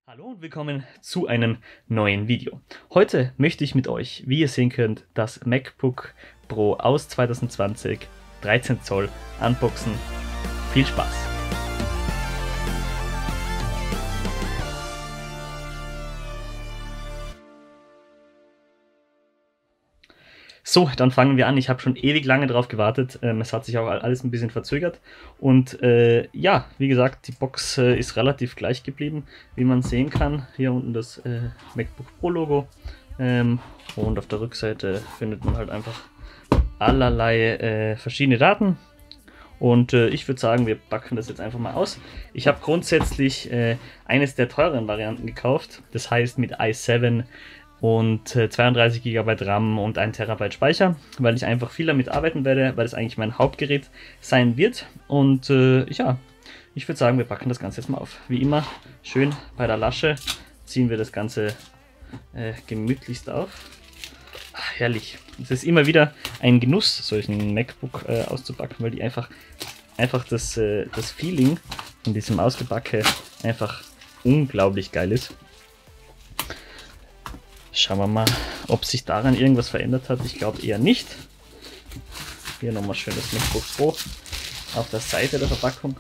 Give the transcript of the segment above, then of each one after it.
Hallo und willkommen zu einem neuen Video. Heute möchte ich mit euch, wie ihr sehen könnt, das MacBook Pro aus 2020 13 Zoll unboxen. Viel Spaß! So, dann fangen wir an. Ich habe schon ewig lange drauf gewartet. Es hat sich auch alles ein bisschen verzögert. Und ja, wie gesagt, die Box ist relativ gleich geblieben, wie man sehen kann. Hier unten das MacBook Pro Logo. Und auf der Rückseite findet man halt einfach allerlei verschiedene Daten. Und ich würde sagen, wir packen das jetzt einfach mal aus. Ich habe grundsätzlich eines der teureren Varianten gekauft. Das heißt mit i7 und 32 GB RAM und 1 TB Speicher, weil ich einfach viel damit arbeiten werde, weil es eigentlich mein Hauptgerät sein wird. Und ja, ich würde sagen, wir packen das Ganze jetzt mal auf. Wie immer, schön bei der Lasche ziehen wir das Ganze gemütlichst auf. Ach, herrlich. Es ist immer wieder ein Genuss, solchen MacBook auszupacken, weil die einfach das Feeling von diesem Ausgepacke einfach unglaublich geil ist. Schauen wir mal, ob sich daran irgendwas verändert hat. Ich glaube eher nicht. Hier nochmal schön das MacBook Pro auf der Seite der Verpackung.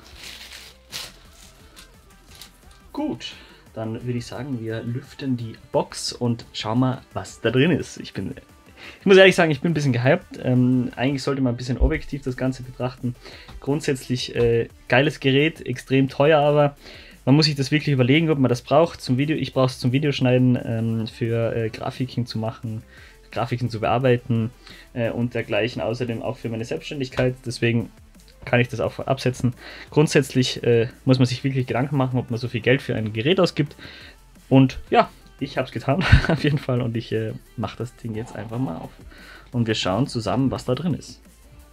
Gut, dann würde ich sagen, wir lüften die Box und schauen mal, was da drin ist. Ich muss ehrlich sagen, ich bin ein bisschen gehypt. Eigentlich sollte man ein bisschen objektiv das Ganze betrachten. Grundsätzlich geiles Gerät, extrem teuer, aber man muss sich das wirklich überlegen, ob man das braucht zum Video. Ich brauche es zum Videoschneiden, für Grafiken zu machen, Grafiken zu bearbeiten und dergleichen. Außerdem auch für meine Selbstständigkeit. Deswegen kann ich das auch absetzen. Grundsätzlich muss man sich wirklich Gedanken machen, ob man so viel Geld für ein Gerät ausgibt. Und ja, ich habe es getan, auf jeden Fall. Und ich mache das Ding jetzt einfach mal auf. Und wir schauen zusammen, was da drin ist.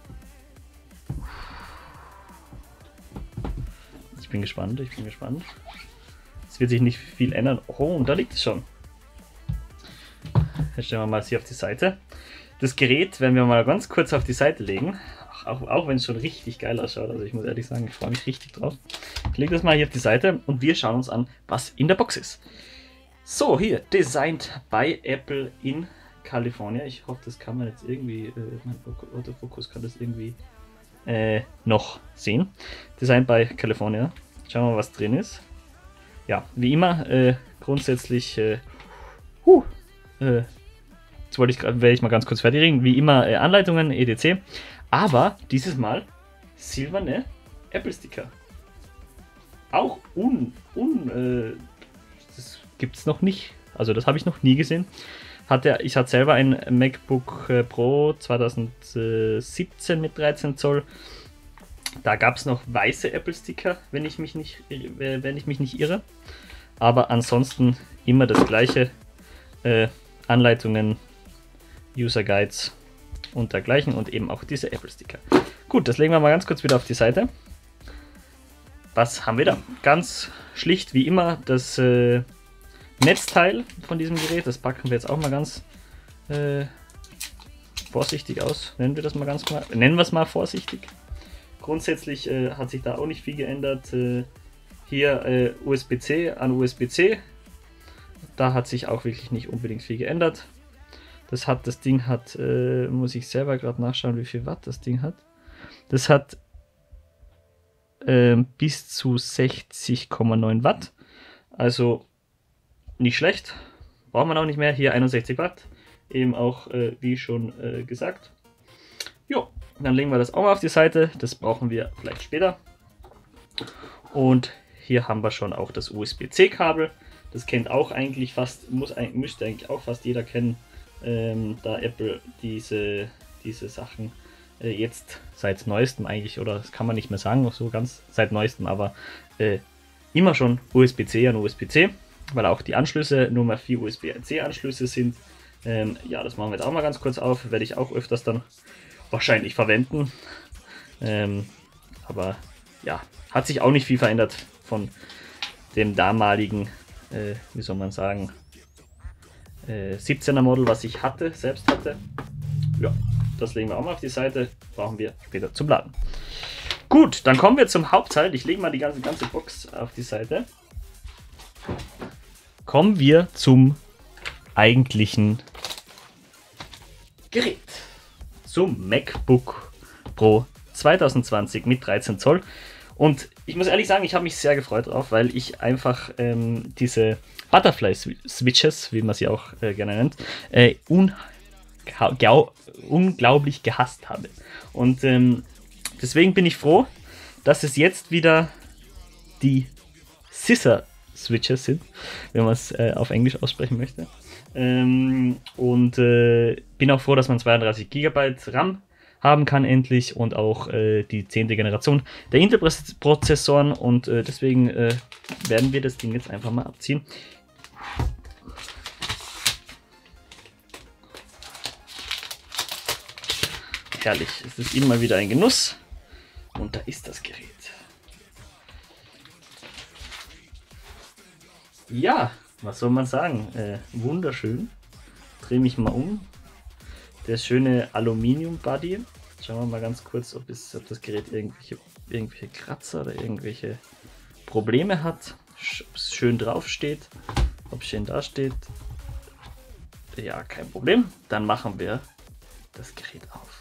Ich bin gespannt, ich bin gespannt. Es wird sich nicht viel ändern. Oh, und da liegt es schon. Jetzt stellen wir mal hier auf die Seite. Das Gerät werden wir mal ganz kurz auf die Seite legen. Auch wenn es schon richtig geil ausschaut. Also ich muss ehrlich sagen, ich freue mich richtig drauf. Ich lege das mal hier auf die Seite und wir schauen uns an, was in der Box ist. So, hier, designed by Apple in California. Ich hoffe, das kann man jetzt irgendwie, mein Autofokus kann das irgendwie noch sehen. Designed by California. Schauen wir mal, was drin ist. Ja, wie immer, grundsätzlich, jetzt werde ich mal ganz kurz fertig reden. Wie immer, Anleitungen, etc. Aber dieses Mal silberne Apple-Sticker. Auch das gibt es noch nicht. Also, das habe ich noch nie gesehen. Ich hatte selber ein MacBook Pro 2017 mit 13 Zoll. Da gab es noch weiße Apple-Sticker, wenn ich mich nicht irre. Aber ansonsten immer das gleiche. Anleitungen, User Guides und dergleichen und eben auch diese Apple-Sticker. Gut, das legen wir mal ganz kurz wieder auf die Seite. Was haben wir da? Ganz schlicht wie immer das Netzteil von diesem Gerät, das packen wir jetzt auch mal ganz vorsichtig aus. Nennen wir es mal vorsichtig. Grundsätzlich hat sich da auch nicht viel geändert. Hier USB-C an USB-C. Da hat sich auch wirklich nicht unbedingt viel geändert. Das Ding hat, muss ich selber gerade nachschauen, wie viel Watt das Ding hat. Das hat bis zu 60,9 Watt. Also nicht schlecht, braucht man auch nicht mehr. Hier 61 Watt, eben auch wie schon gesagt. Jo, dann legen wir das auch mal auf die Seite. Das brauchen wir vielleicht später. Und hier haben wir schon auch das USB-C-Kabel. Das kennt auch eigentlich müsste eigentlich auch fast jeder kennen, da Apple diese Sachen jetzt seit neuestem eigentlich, oder das kann man nicht mehr sagen, so ganz seit neuestem, aber immer schon USB-C an USB-C. Weil auch die Anschlüsse Nummer 4 USB-C Anschlüsse sind. Ja, das machen wir jetzt auch mal ganz kurz auf. Werde ich auch öfters dann wahrscheinlich verwenden. Aber ja, hat sich auch nicht viel verändert von dem damaligen, wie soll man sagen, 17er Model, was ich selbst hatte. Ja, das legen wir auch mal auf die Seite. Brauchen wir später zum Laden. Gut, dann kommen wir zum Hauptteil. Ich lege mal die ganze Box auf die Seite. kommen wir zum eigentlichen Gerät. Zum MacBook Pro 2020 mit 13 Zoll. Und ich muss ehrlich sagen, ich habe mich sehr gefreut drauf, weil ich einfach diese Butterfly-Switches, wie man sie auch gerne nennt, unglaublich gehasst habe. Und deswegen bin ich froh, dass es jetzt wieder die Scissor-Switches sind, wenn man es auf Englisch aussprechen möchte. Bin auch froh, dass man 32 GB RAM haben kann endlich und auch die 10. Generation der Intel-Prozessoren und deswegen werden wir das Ding jetzt einfach mal abziehen. Herrlich, es ist immer wieder ein Genuss und da ist das Gerät. Ja, was soll man sagen? Wunderschön. Drehe mich mal um. Der schöne Aluminium-Body. Schauen wir mal ganz kurz, ob das Gerät irgendwelche Kratzer oder irgendwelche Probleme hat. Ob es schön drauf steht. Ob es schön da steht. Ja, kein Problem. Dann machen wir das Gerät auf.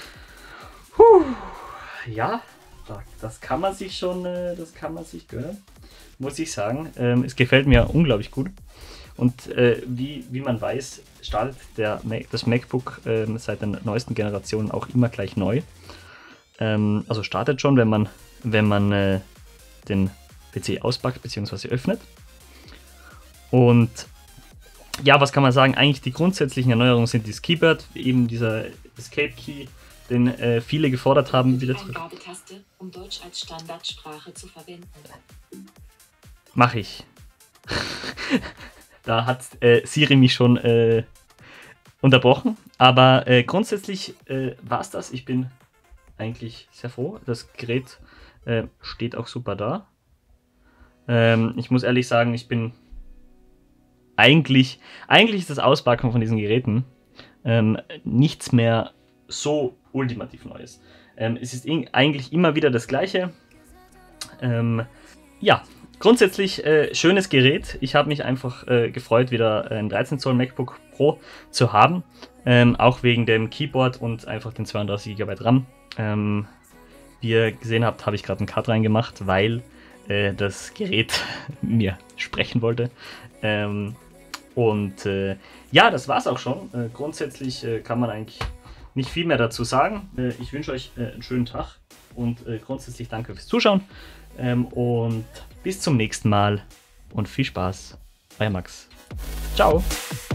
Ja, das kann man sich schon, gönnen. Muss ich sagen. Es gefällt mir unglaublich gut. Und wie man weiß, startet das MacBook seit der neuesten Generation auch immer gleich neu. Also startet schon, wenn man den PC auspackt bzw. öffnet. Und ja, was kann man sagen? Eigentlich die grundsätzlichen Erneuerungen sind das Keyboard, eben dieser Escape Key, den viele gefordert haben, wieder zurück. Eingabetaste, um Deutsch als Standardsprache zu verwenden. Mache ich. Da hat Siri mich schon unterbrochen. Aber grundsätzlich war es das. Ich bin eigentlich sehr froh. Das Gerät steht auch super da. Ich muss ehrlich sagen, ich bin eigentlich ist das Auspacken von diesen Geräten nichts mehr so ultimativ Neues. Es ist eigentlich immer wieder das Gleiche. Ja, grundsätzlich schönes Gerät. Ich habe mich einfach gefreut, wieder ein 13 Zoll MacBook Pro zu haben. Auch wegen dem Keyboard und einfach den 32 GB RAM. Wie ihr gesehen habt, habe ich gerade einen Cut reingemacht, weil das Gerät mir sprechen wollte. Ja, das war's auch schon. Grundsätzlich kann man eigentlich nicht viel mehr dazu sagen. Ich wünsche euch einen schönen Tag und grundsätzlich danke fürs Zuschauen. Und bis zum nächsten Mal und viel Spaß. Euer Max. Ciao.